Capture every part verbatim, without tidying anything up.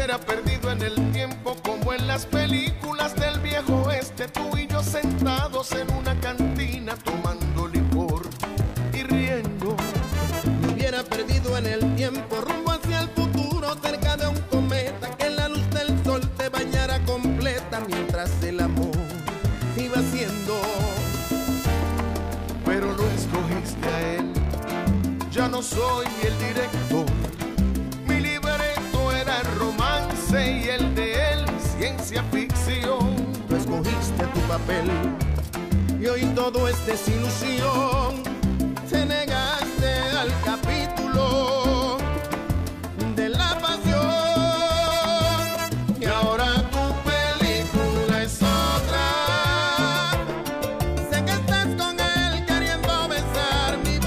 hubiera perdido en el tiempo como en las películas del viejo oeste, tú y yo sentados en una cantina tomando licor y riendo. Me hubiera perdido en el tiempo rumbo hacia el futuro, cerca de un cometa, que en la luz del sol te bañara completa mientras el amor te iba haciendo. Pero no escogiste a él, ya no soy el director. Mi libreto era romance y el de él ciencia ficción. Tú escogiste tu papel y hoy todo es desilusión. Te negaste al capítulo de la pasión y ahora tu película es otra. Sé que estás con él queriendo besar mi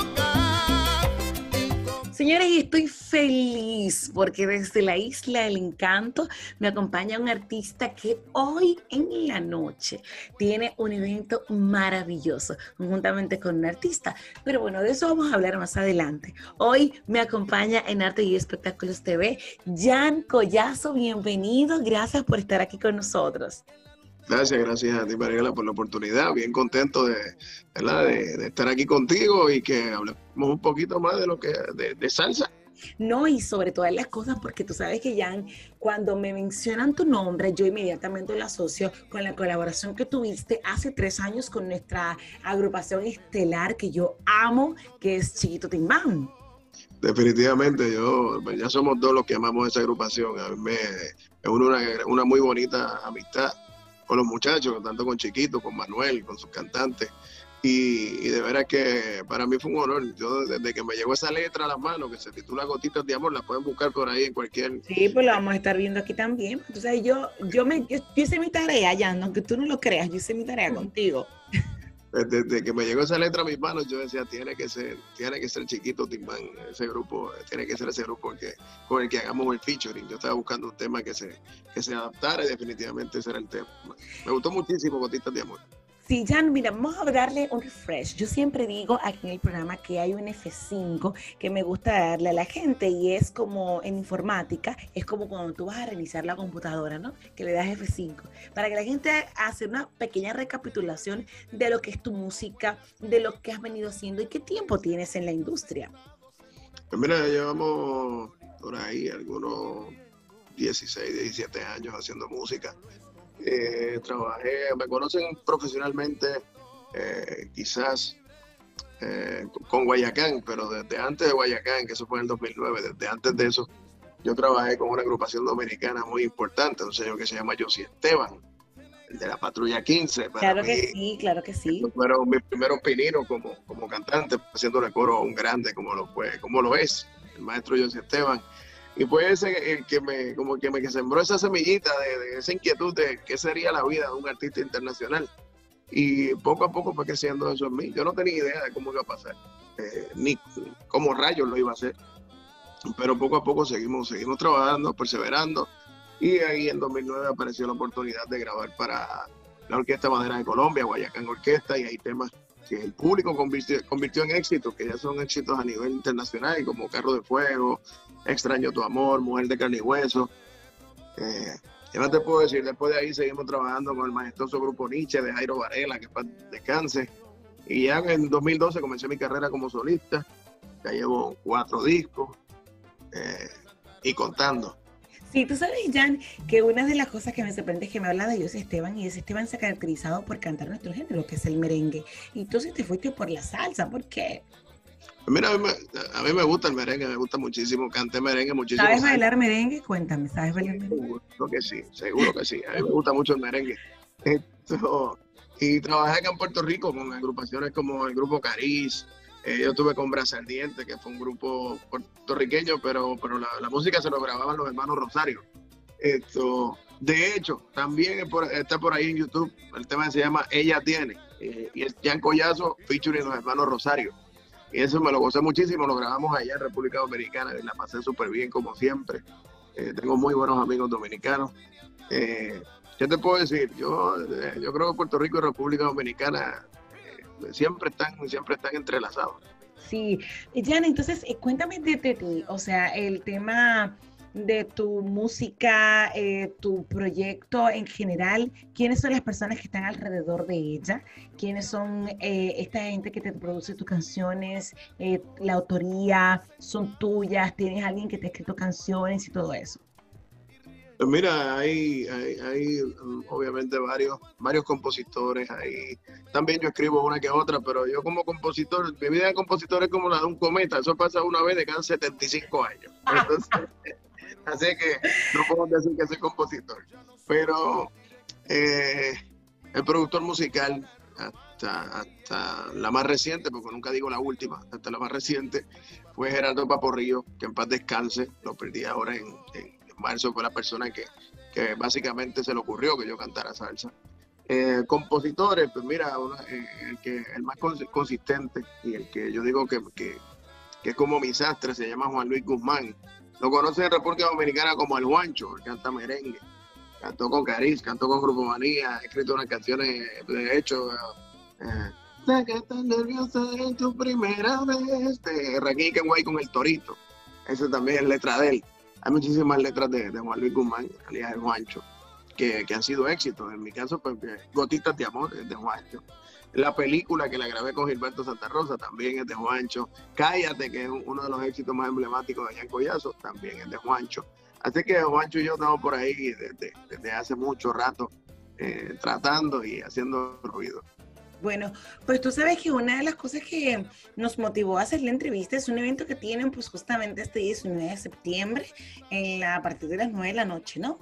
boca y con... Señores, y estoy feliz porque desde la Isla del Encanto me acompaña un artista que hoy en la noche tiene un evento maravilloso, conjuntamente con un artista. Pero bueno, de eso vamos a hablar más adelante. Hoy me acompaña en Arte y Espectáculos T V, Jan Collazo. Bienvenido, gracias por estar aquí con nosotros. Gracias, gracias a ti, Mariela, por la oportunidad. Bien contento de, ¿verdad? de, de estar aquí contigo y que hablemos un poquito más de lo que de, de salsa. No, y sobre todas las cosas, porque tú sabes que, Jan, cuando me mencionan tu nombre, yo inmediatamente lo asocio con la colaboración que tuviste hace tres años con nuestra agrupación estelar que yo amo, que es Chiquito Timbán. Definitivamente, yo, pues ya somos dos los que amamos esa agrupación. A mí me es una, una muy bonita amistad con los muchachos, tanto con Chiquito, con Manuel, con sus cantantes. Y, y de veras que para mí fue un honor. Yo desde que me llegó esa letra a las manos, que se titula Gotitas de Amor, la pueden buscar por ahí en cualquier... Sí, pues la vamos a estar viendo aquí también. Entonces yo, yo, me, yo, yo hice mi tarea, Jan, aunque tú no lo creas, yo hice mi tarea contigo. Desde, desde que me llegó esa letra a mis manos, yo decía, tiene que ser, tiene que ser Chiquito Timbán, ese grupo, tiene que ser ese grupo que, con el que hagamos el featuring. Yo estaba buscando un tema que se, que se adaptara y definitivamente ese era el tema. Me gustó muchísimo Gotitas de Amor. Sí, Jan, mira, vamos a darle un refresh. Yo siempre digo aquí en el programa que hay un F cinco que me gusta darle a la gente y es como en informática, es como cuando tú vas a reiniciar la computadora, ¿no? Que le das F cinco, para que la gente haga una pequeña recapitulación de lo que es tu música, de lo que has venido haciendo y qué tiempo tienes en la industria. Pues mira, ya llevamos por ahí algunos dieciséis, diecisiete años haciendo música. Eh, trabajé, me conocen profesionalmente eh, quizás eh, con Guayacán, pero desde antes de Guayacán, que eso fue en el dos mil nueve, desde antes de eso yo trabajé con una agrupación dominicana muy importante, un señor que se llama José Esteban, el de la Patrulla quince. Para claro mí, que sí, claro que sí. Fueron mis primeros pininos como, como cantante, haciéndole coro a un grande como lo fue, como lo es, el maestro José Esteban. Y fue ese el que me, como que me que sembró esa semillita de, de esa inquietud de qué sería la vida de un artista internacional. Y poco a poco fue creciendo eso en mí. Yo no tenía idea de cómo iba a pasar, eh, ni cómo rayos lo iba a hacer. Pero poco a poco seguimos, seguimos trabajando, perseverando. Y ahí en dos mil nueve apareció la oportunidad de grabar para la Orquesta Madera de Colombia, Guayacán Orquesta, y hay temas que el público convirtió, convirtió en éxitos, que ya son éxitos a nivel internacional, como Carro de Fuego, Extraño tu Amor, Mujer de Carne y Hueso. Eh, ¿Qué más te puedo decir? Después de ahí seguimos trabajando con el majestuoso grupo Nietzsche de Jairo Varela, que para descanse. Y ya en dos mil doce comencé mi carrera como solista. Ya llevo cuatro discos eh, y contando. Sí, tú sabes, Jan, que una de las cosas que me sorprende es que me habla de José Esteban, y José Esteban se ha caracterizado por cantar nuestro género, que es el merengue. Y entonces te fuiste por la salsa, ¿por qué? Mira, a mí, me, a mí me gusta el merengue, me gusta muchísimo, canté merengue muchísimo. ¿Sabes bailar merengue? Cuéntame, ¿sabes bailar merengue? Seguro que sí, seguro que sí, a mí me gusta mucho el merengue. Esto, y trabajé acá en Puerto Rico con agrupaciones como el grupo Cariz. Eh, yo estuve con Brasa Ardiente, que fue un grupo puertorriqueño, pero, pero la, la música se lo grababan los hermanos Rosario. Esto, de hecho, también es por, está por ahí en YouTube, el tema se llama Ella Tiene, eh, y es Jan Collazo featuring los hermanos Rosario. Y eso me lo gocé muchísimo, lo grabamos allá en República Dominicana y la pasé súper bien como siempre. Eh, tengo muy buenos amigos dominicanos. Eh, ¿Qué te puedo decir? Yo, eh, yo creo que Puerto Rico y República Dominicana eh, siempre están, siempre están entrelazados. Sí, Jan, entonces eh, cuéntame de, de ti, o sea, el tema de tu música, eh, tu proyecto en general, ¿quiénes son las personas que están alrededor de ella? ¿Quiénes son eh, esta gente que te produce tus canciones? Eh, ¿La autoría son tuyas? ¿Tienes alguien que te ha escrito canciones y todo eso? Pues mira, hay, hay, hay um, obviamente varios, varios compositores ahí. También yo escribo una que otra, pero yo como compositor, mi vida de compositor es como la de un cometa, eso pasa una vez de cada setenta y cinco años. Entonces, así que no puedo decir que soy compositor. Pero eh, el productor musical, hasta, hasta la más reciente, porque nunca digo la última, hasta la más reciente, fue Gerardo Paporrillo, que en paz descanse, lo perdí ahora en... en marzo, fue la persona que, que básicamente se le ocurrió que yo cantara salsa. Eh, compositores, pues mira, uno, eh, el, que, el más consistente y el que yo digo que, que, que es como mi sastre, se llama Juan Luis Guzmán. Lo conocen en República Dominicana como el Juancho, que canta merengue. Cantó con Cariz, cantó con Grupo Manía, ha escrito unas canciones, de hecho, eh, sé que estás nerviosa en tu primera vez, de Raquel Kenway con El Torito. Eso también es letra de él. Hay muchísimas letras de, de Juan Luis Guzmán, en realidad de Juancho, que, que han sido éxitos. En mi caso, pues, Gotitas de Amor es de Juancho. La película que la grabé con Gilberto Santa Rosa también es de Juancho. Cállate, que es uno de los éxitos más emblemáticos de allá en Collazo, también es de Juancho. Así que Juancho y yo estamos por ahí desde, desde hace mucho rato eh, tratando y haciendo ruido. Bueno, pues tú sabes que una de las cosas que nos motivó a hacer la entrevista es un evento que tienen pues justamente este diecinueve de septiembre en la, a partir de las nueve de la noche, ¿no?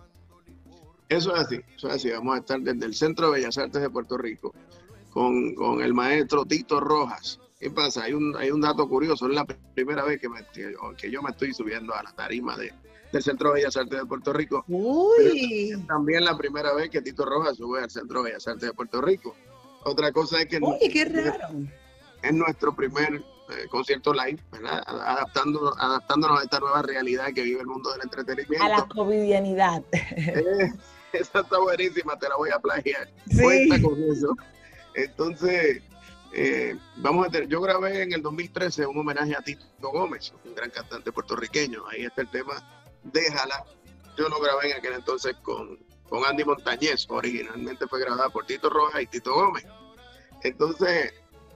Eso es así, eso es así. Vamos a estar desde el Centro de Bellas Artes de Puerto Rico con, con el maestro Tito Rojas. ¿Qué pasa? Hay un, hay un dato curioso, es la primera vez que, me, que yo me estoy subiendo a la tarima de, del Centro de Bellas Artes de Puerto Rico. Uy. Pero también la primera vez que Tito Rojas sube al Centro de Bellas Artes de Puerto Rico. Otra cosa es que Uy, qué raro. Es nuestro primer eh, concierto live, ¿verdad? Adaptando, adaptándonos a esta nueva realidad que vive el mundo del entretenimiento. A la covidianidad. Eh, esa está buenísima, te la voy a plagiar. Sí. Cuenta con eso. Entonces, eh, vamos a tener, yo grabé en el dos mil trece un homenaje a Tito Gómez, un gran cantante puertorriqueño. Ahí está el tema Déjala. Yo lo grabé en aquel entonces con con Andy Montañez, originalmente fue grabada por Tito Rojas y Tito Gómez. Entonces,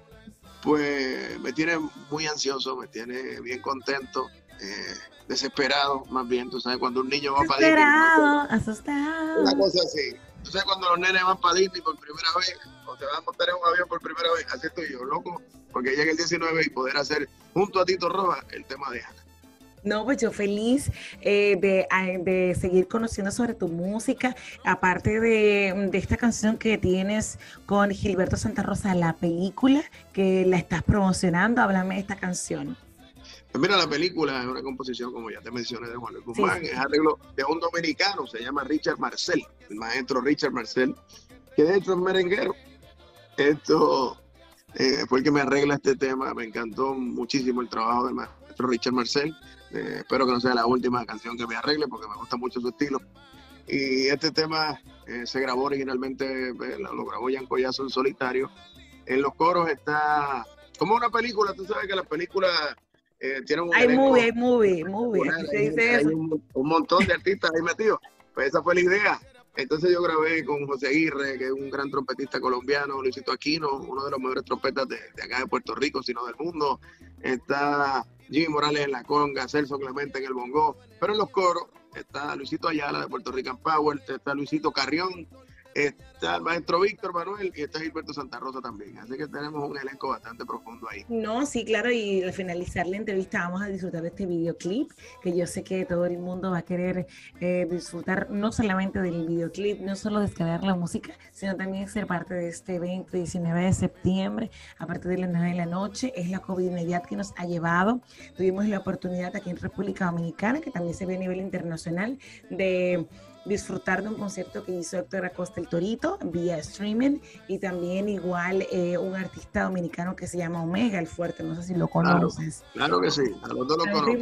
pues me tiene muy ansioso, me tiene bien contento, eh, desesperado, más bien, tú sabes, cuando un niño va para Disney. Desesperado, asustado. Una cosa así. Tú sabes, cuando los nenes van para Disney por primera vez, o se van a montar en un avión por primera vez, así estoy yo, loco, porque llega el diecinueve y poder hacer junto a Tito Rojas el tema de Ana. No, pues yo feliz eh, de, de seguir conociendo sobre tu música, aparte de, de esta canción que tienes con Gilberto Santa Rosa, la película que la estás promocionando. Háblame de esta canción. Pues mira, la película es una composición, como ya te mencioné, de Juan Luis Guzmán, sí, sí. Es arreglo de un dominicano, se llama Richard Marcel, el maestro Richard Marcel, que de hecho es merenguero. Esto eh, fue el que me arregla este tema, me encantó muchísimo el trabajo del maestro Richard Marcel. Eh, espero que no sea la última canción que me arregle porque me gusta mucho su estilo. Y este tema eh, se grabó originalmente, eh, lo grabó Jan Collazo en solitario. En los coros está como una película, tú sabes que las películas eh, tienen un... Hay movie, hay movie, movie. Hay, dice hay un, un montón de artistas ahí metidos. Pues esa fue la idea. Entonces yo grabé con José Aguirre, que es un gran trompetista colombiano, Luisito Aquino, uno de los mejores trompetas de, de acá de Puerto Rico, sino del mundo. Está Jimmy Morales en la conga, Celso Clemente en el bongo, pero en los coros está Luisito Ayala de Puerto Rican Power, está Luisito Carrión, está el maestro Víctor Manuel y está Gilberto Santa Rosa también. Así que tenemos un elenco bastante profundo ahí. No, sí, claro, y al finalizar la entrevista vamos a disfrutar de este videoclip, que yo sé que todo el mundo va a querer eh, disfrutar no solamente del videoclip, no solo descargar la música, sino también ser parte de este evento diecinueve de septiembre, a partir de las nueve de la noche. Es la covidianidad que nos ha llevado. Tuvimos la oportunidad aquí en República Dominicana, que también se ve a nivel internacional, de disfrutar de un concierto que hizo Héctor Acosta el Torito vía streaming, y también igual eh, un artista dominicano que se llama Omega el Fuerte, no sé si lo conoces. Claro, claro que sí, a los dos lo conozco.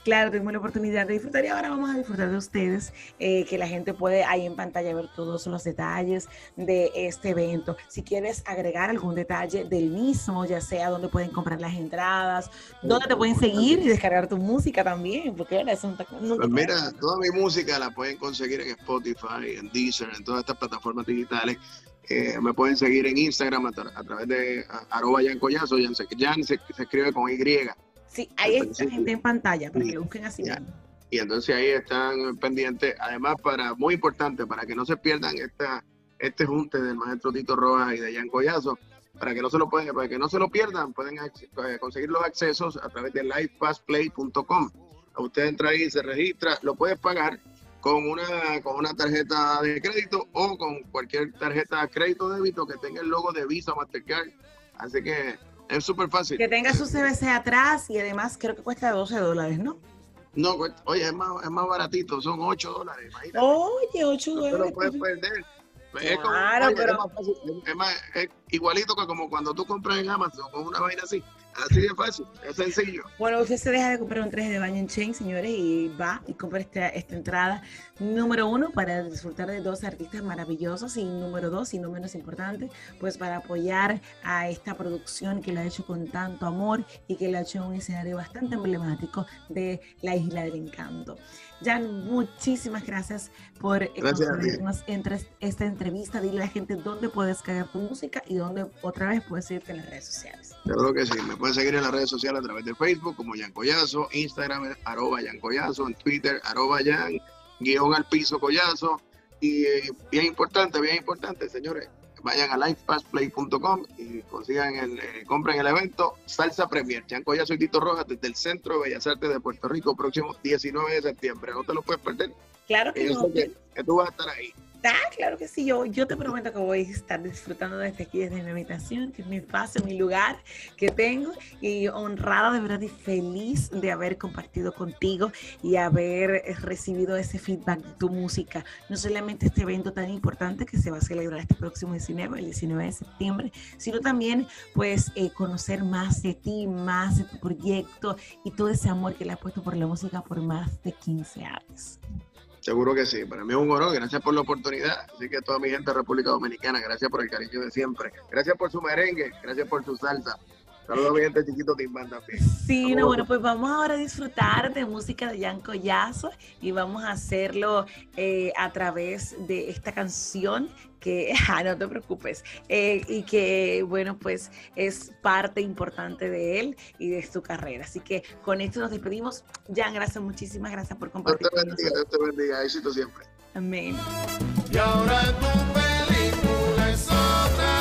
Claro, tuvimos la oportunidad de disfrutar y ahora vamos a disfrutar de ustedes, eh, que la gente puede ahí en pantalla ver todos los detalles de este evento. Si quieres agregar algún detalle del mismo, ya sea dónde pueden comprar las entradas, dónde te pueden seguir y descargar tu música también, porque ahora es un... un pues mira, toda mi música la pueden conseguir en Spotify, en Deezer, en todas estas plataformas digitales. Eh, me pueden seguir en Instagram a, tra a través de a, arroba Jan Collazo. Jan, se, Jan se, se escribe con Y. Sí, ahí está gente en pantalla, para que lo busquen así. Ya. Y entonces ahí están pendientes, además, para muy importante, para que no se pierdan esta, este junte del maestro Tito Rojas y de Jan Collazo, para que no se lo pueden, para que no se lo pierdan, pueden conseguir los accesos a través de live pass play punto com. Usted entra ahí, se registra, lo puedes pagar con una, con una tarjeta de crédito o con cualquier tarjeta de crédito o débito que tenga el logo de Visa o Mastercard. Así que es súper fácil. Que tenga su C V C atrás y además creo que cuesta doce dólares, ¿no? No, oye, es más, es más baratito, son ocho dólares, imagínate. Oye, ocho dólares. No te lo puedes perder. Claro, es, como, oye, pero... es, más fácil, es, más, es igualito que como cuando tú compras en Amazon con una vaina así. Así de fácil, es sencillo. Bueno, usted se deja de comprar un traje de baño en Chain, señores, y va y compra esta, esta entrada. Número uno, para disfrutar de dos artistas maravillosos. Y número dos, y no menos importante, pues para apoyar a esta producción que lo ha hecho con tanto amor y que lo ha hecho en un escenario bastante emblemático de la Isla del Encanto. Jan, muchísimas gracias por acompañarnos entre esta entrevista. Dile a la gente dónde puedes cargar tu música y dónde otra vez puedes irte en las redes sociales. Yo creo que sí, me pueden seguir en las redes sociales a través de Facebook como Jan Collazo, Instagram es arroba Jan Collazo, en Twitter arroba Jan, guión al piso Collazo. Y eh, bien importante, bien importante, señores, vayan a live pass play punto com y consigan el, eh, compren el evento Salsa Premier, Jan Collazo y Tito Rojas desde el Centro de Bellas Artes de Puerto Rico, próximo diecinueve de septiembre. No te lo puedes perder. Claro que yo no. Sé que, que tú vas a estar ahí. Ah, claro que sí, yo, yo te prometo que voy a estar disfrutando desde aquí, desde mi habitación, que es mi espacio, mi lugar que tengo, y honrada de verdad y feliz de haber compartido contigo y haber recibido ese feedback de tu música. No solamente este evento tan importante que se va a celebrar este próximo diecinueve, el diecinueve de septiembre, sino también pues eh, conocer más de ti, más de tu proyecto y todo ese amor que le has puesto por la música por más de quince años. Seguro que sí, para mí es un honor, gracias por la oportunidad, así que toda mi gente de República Dominicana, gracias por el cariño de siempre, gracias por su merengue, gracias por su salsa, saludos a mi gente chiquito Timbán también. Sí, no, bueno, pues vamos ahora a disfrutar de música de Jan Collazo y vamos a hacerlo eh, a través de esta canción que, ah, no te preocupes, eh, y que, bueno, pues es parte importante de él y de su carrera. Así que con esto nos despedimos. Jan, gracias, muchísimas gracias por compartir. Dios te bendiga, Dios te bendiga, éxito siempre. Amén. Y ahora tu película es otra.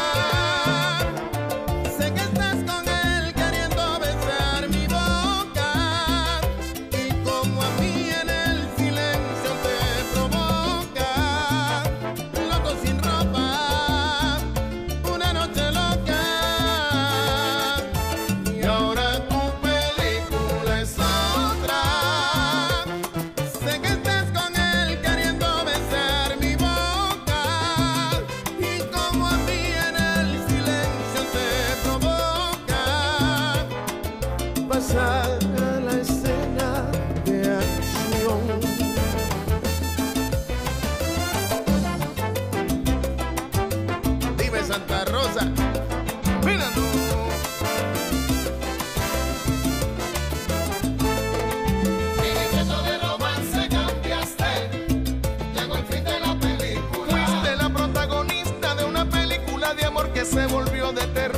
Sé que estás con él queriendo besar mi boca. Y como a mí en el silencio te provoca. Loco sin ropa, una noche loca. Y ahora tu película es otra. Sé que estás con él queriendo besar mi boca. Y como a mí en el silencio te provoca. Pasar a la escena de acción. Dime Santa Rosa, mira tú. En el reto de romance cambiaste, llegó el fin de la película. Fuiste la protagonista de una película de amor que se volvió de terror.